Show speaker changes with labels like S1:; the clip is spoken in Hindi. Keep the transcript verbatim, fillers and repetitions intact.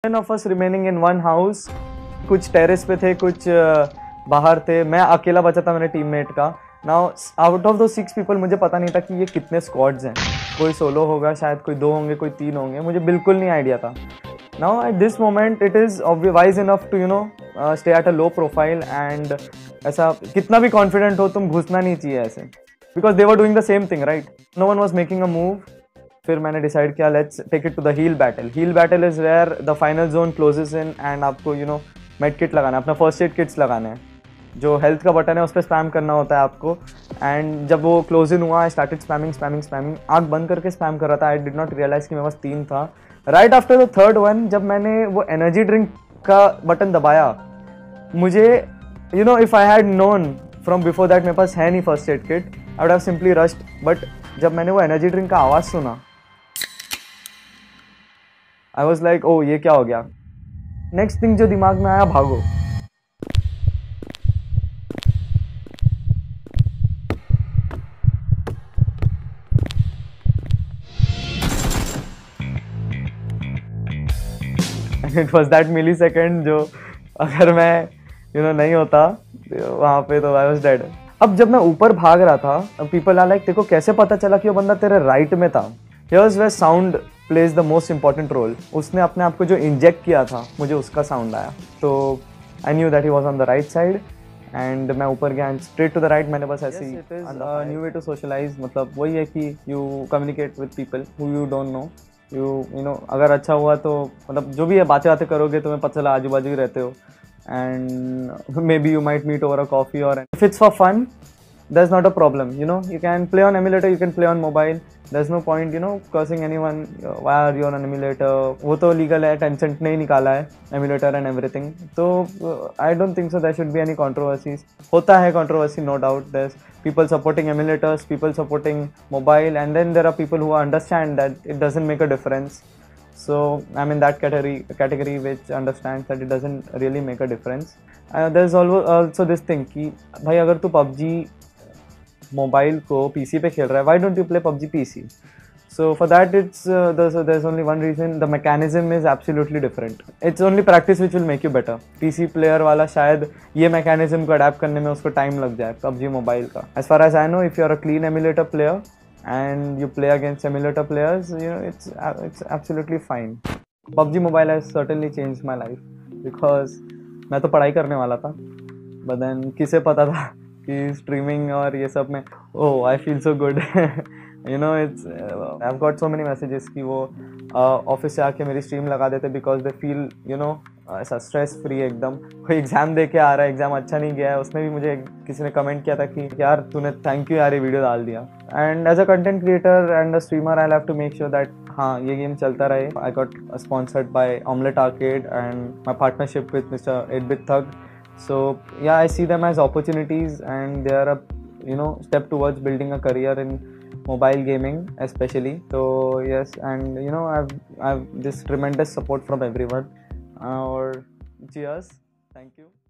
S1: Ten of us remaining in one house, कुछ टेरेस पे थे, कुछ बाहर थे, मैं अकेला बचा था मेरे टीममेट का। नाउ आउट ऑफ दो सिक्स पीपल मुझे पता नहीं था कि ये कितने स्क्वाड्स हैं, कोई सोलो होगा शायद, कोई दो होंगे, कोई तीन होंगे, मुझे बिल्कुल नहीं आइडिया था। Now at this moment it is wise enough to you know stay at a low profile and ऐसा कितना भी कॉन्फिडेंट हो तुम घुसना नहीं चाहिए ऐसे, because they were doing the same thing right. No one was making a move. फिर मैंने डिसाइड किया let's take it to the hill battle. Hill battle is where the final zone closes in and आपको यू नो मेड किट लगाना है, अपना फर्स्ट एड किट्स लगाने हैं। जो हेल्थ का बटन है उस पर स्पैम करना होता है आपको। एंड जब वो क्लोज इन हुआ I started spamming spamming spamming आँख बंद करके स्पैम कर रहा था। आई डिड नॉट रियलाइज कि मेरे पास तीन था। Right after the third one जब मैंने वो एनर्जी ड्रिंक का बटन दबाया, मुझे you know if I had known from before that मेरे पास है नहीं first aid kit, I would have simply rushed. But जब मैंने वो एनर्जी ड्रिंक का आवाज़ सुना, आई वॉज लाइक ओ ये क्या हो गया। नेक्स्ट थिंग जो दिमाग में आया, भागो। It was that millisecond जो अगर मैं यू you नो know, नहीं होता वहाँ पे तो आई वॉज डेड। अब जब मैं ऊपर भाग रहा था, पीपल आर लाइक तेरे को कैसे पता चला कि वो बंदा तेरे राइट में था। Here's where sound plays the most important role. उसने अपने आप को जो इंजेक्ट किया था, मुझे उसका साउंड आया, तो I knew that he was on the right side and मैं ऊपर गया स्ट्रेट टू द राइट। मैंने बस ऐसे ही न्यू वे टू सोशलाइज, मतलब वही है कि you communicate with people who you don't know. You you know अगर अच्छा हुआ तो मतलब जो भी है बातें बातें करोगे, तुम्हें पता चला आजू बाजू ही रहते हो and maybe you might meet over a coffee और if it's for fun there's not a problem, you know you can play on emulator, you can play on mobile, there's no point you know cursing anyone uh, why are you on an emulator। वो तो legal है, Tencent ने ही निकाला है emulator and everything, तो uh, I don't think so there should be any controversies। होता है controversy no doubt, there's people supporting emulators, people supporting mobile, and then there are people who understand that it doesn't make a difference। So I'm in that category category which understands that it doesn't really make a difference। uh, there's also also this thing कि भाई अगर तू पबजी मोबाइल को पीसी पे खेल रहा है, why don't you play PUBG PC. So for that it's there is only one reason, the mechanism is absolutely different. It's only practice which will make you better. PC player वाला शायद ये मैकेनिज्म को अडेप्ट करने में उसको टाइम लग जाए, पबजी मोबाइल का। As far as I know, if you are a clean emulator player and you play against emulator players, you know it's it's absolutely fine। P U B G Mobile has certainly changed my life because मैं तो पढ़ाई करने वाला था, but then किसे पता था कि स्ट्रीमिंग और ये सब में oh I feel so good. You know it's I have got so many messages कि वो ऑफिस uh, से आके मेरी स्ट्रीम लगा देते because they feel you know ऐसा स्ट्रेस फ्री एकदम। कोई एग्जाम दे के आ रहा है, एग्जाम अच्छा नहीं गया है, उसमें भी मुझे किसी ने कमेंट किया था कि यार तूने थैंक यू यार ये वीडियो डाल दिया। And as a content creator and a streamer I have to make sure that हाँ ये गेम चलता रहे। I got sponsored by Omlet Arcade and my partnership with Mister Eight Bit Thug. So yeah, I see them as opportunities and they are a you know step towards building a career in mobile gaming especially। So yes, and you know I've I've this tremendous support from everyone। Uh, or cheers, thank you।